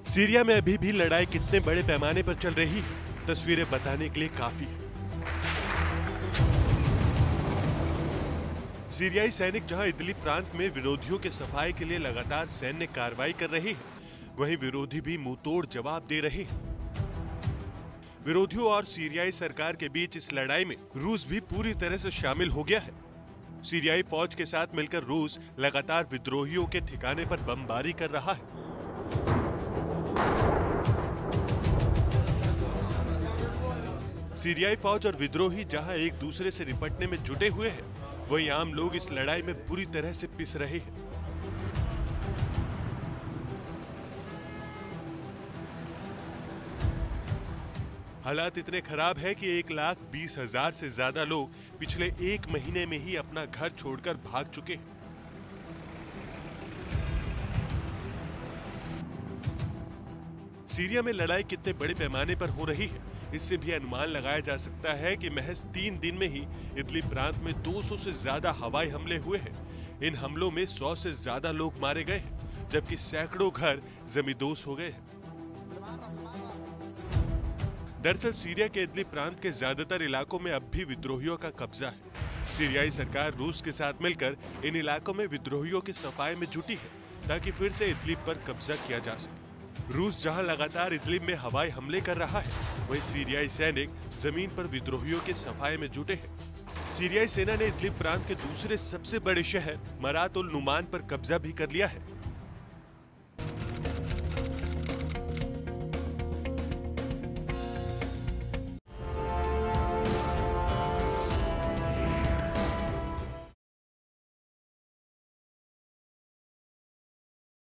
Syria में अभी भी लड़ाई कितने बड़े पैमाने पर चल रही है, तस्वीरें बताने के लिए काफी है। सीरियाई सैनिक जहां इदलिब प्रांत में विरोधियों के सफाए के लिए लगातार सैन्य कार्रवाई कर रहे हैं, वहीं विरोधी भी मुंहतोड़ जवाब दे रहे हैं। विरोधियों और सीरियाई सरकार के बीच इस लड़ाई में रूस भी पूरी तरह से शामिल हो गया है। सीरियाई फौज के साथ मिलकर रूस लगातार विद्रोहियों के ठिकाने पर बमबारी कर रहा है। सीरियाई फौज और विद्रोही जहां एक दूसरे से निपटने में जुटे हुए हैं, वहीं आम लोग इस लड़ाई में बुरी तरह से पिस रहे हैं। हालात इतने खराब है कि 1,20,000 से ज्यादा लोग पिछले एक महीने में ही अपना घर छोड़कर भाग चुके हैं। सीरिया में लड़ाई कितने बड़े पैमाने पर हो रही है, इससे भी अनुमान लगाया जा सकता है कि महज 3 दिन में ही इदलिब प्रांत में 200 से ज्यादा हवाई हमले हुए हैं। इन हमलों में 100 से ज्यादा लोग मारे गए हैं, जबकि सैकड़ों घर जमींदोज हो गए हैं। दरअसल सीरिया के इदलिब प्रांत के ज्यादातर इलाकों में अब भी विद्रोहियों का कब्जा है। सीरियाई सरकार रूस के साथ मिलकर इन इलाकों में विद्रोहियों के सफाए में जुटी है, ताकि फिर से इदलिब पर कब्जा किया जा सके। रूस जहां लगातार इदलिब में हवाई हमले कर रहा है, वहीं सीरियाई सैनिक जमीन पर विद्रोहियों के सफाए में जुटे हैं। सीरियाई सेना ने इदलिब प्रांत के दूसरे सबसे बड़े शहर मरात उल नुमान पर कब्जा भी कर लिया है।